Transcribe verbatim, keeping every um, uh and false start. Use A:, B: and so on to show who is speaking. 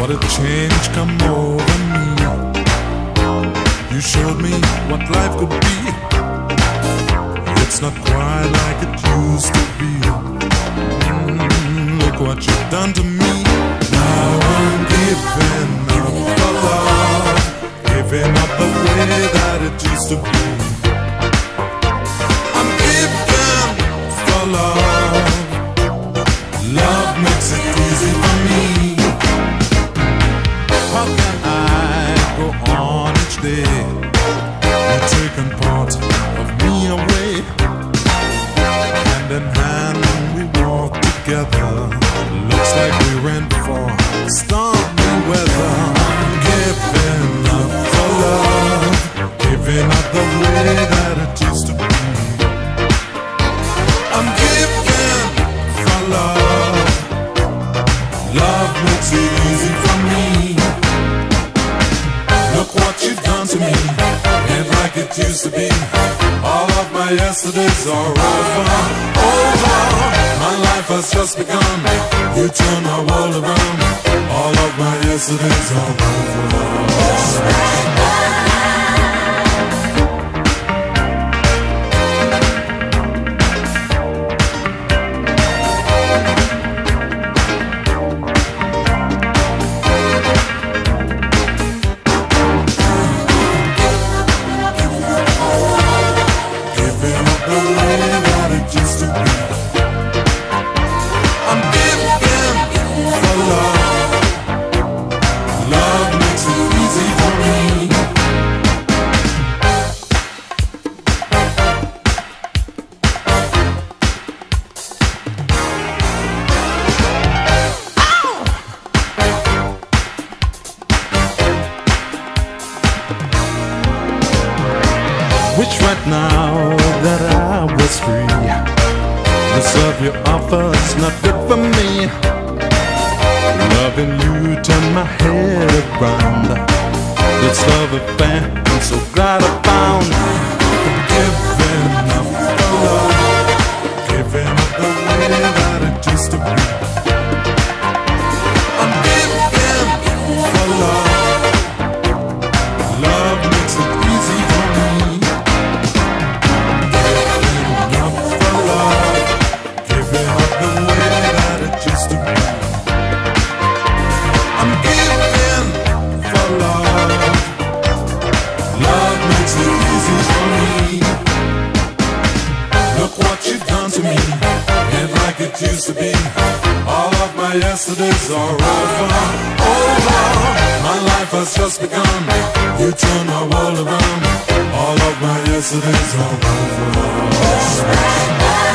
A: What a change come over me. You showed me what life could be. It's not quite like it used to be. Mm, look what you've done to me. Now I'm giving up for love, giving up the way that it used to be. I'm giving for love. Love makes it easy for me. How can I go on each day? You're taking part of me away. Hand in hand we walk together. Looks like we're in for stormy weather. I'm giving up for love, giving up the way that it used to be. I'm giving for love. Love makes it easy for me. Look what you've done to me. Ain't like it used to be. All of my yesterdays are over, over. My life has just begun. You turn my world around. All of my yesterdays are over. Wish right now that I was free. This love you offer's not good for me. Loving you turn my head around. This love affair I'm so glad I found. Giving up the love, giving up the way that it used to be. I'm giving for love. Love makes it easy for me. It used to be. All of my yesterdays are over, over. My life has just begun. You turn my world around. All of my yesterdays are over.